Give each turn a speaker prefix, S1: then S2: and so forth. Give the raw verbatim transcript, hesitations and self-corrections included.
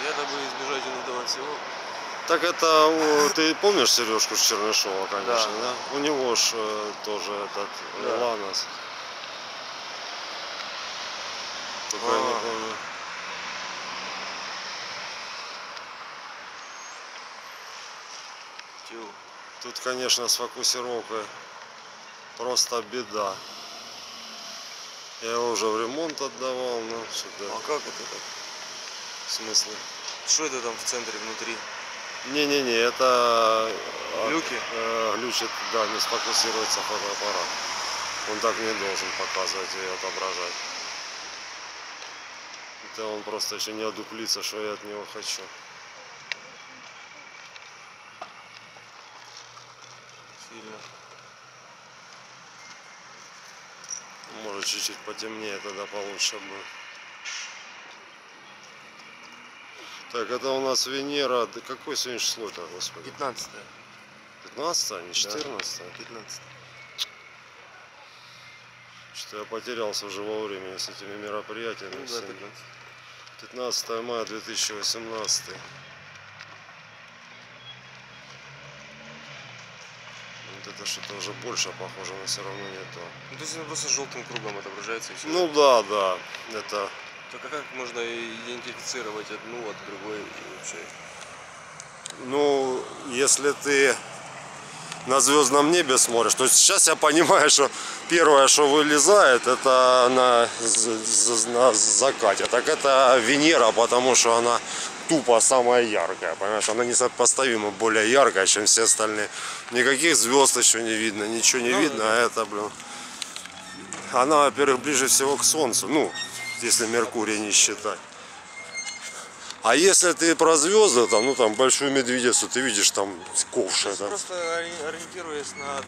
S1: Я дабы избежать иногда всего.
S2: Так это, о, ты помнишь Сережку Чернышова, конечно, да?
S1: Да.
S2: У него ж э, тоже этот
S1: Да.
S2: Ланос. Только
S1: А.
S2: я не помню.
S1: Тю.
S2: Тут, конечно, с фокусировкой просто беда. Я его уже в ремонт отдавал, но что-то...
S1: А как это так?
S2: В смысле?
S1: Что это там в центре внутри?
S2: Не-не-не, это...
S1: Глюки?
S2: Э, глючит, да, не сфокусируется фотоаппарат. Он так не должен показывать и отображать. Это он просто еще не одуплится, что я от него хочу.
S1: Сильно.
S2: Может чуть-чуть потемнее, тогда получше будет. Так, это у нас Венера. Да какое сегодня число-то, господи?
S1: пятнадцатое.
S2: пятнадцатое, не четырнадцатое?
S1: Да, пятнадцатое.
S2: Что я потерялся уже во времени с этими мероприятиями.
S1: Ну, да, пятнадцатое.
S2: пятнадцатое мая две тысячи восемнадцатый. Вот это что-то уже больше похоже, но все равно не то.
S1: Ну, то есть оно просто желтым кругом отображается и все.
S2: Ну да, да. Это.
S1: Только как можно идентифицировать одну от другой и вообще?
S2: Ну, если ты на звездном небе смотришь, то сейчас я понимаю, что первое, что вылезает, это на, на закате. Так это Венера, потому что она тупо самая яркая, понимаешь, она несопоставимо более яркая, чем все остальные. Никаких звезд еще не видно, ничего не
S1: ну,
S2: видно, а это, блин, она, во-первых, ближе всего к Солнцу, ну, если Меркурий не считать. А если ты про звезды, там, ну там большую медведицу, ты видишь там ковш.
S1: Просто ориентируясь на